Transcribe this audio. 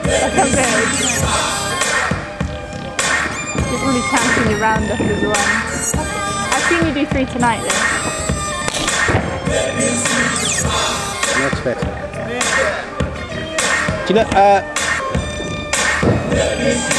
That's not good. You're really counting your round up as well. I've seen you do 3 tonight though. Much better. Do you know,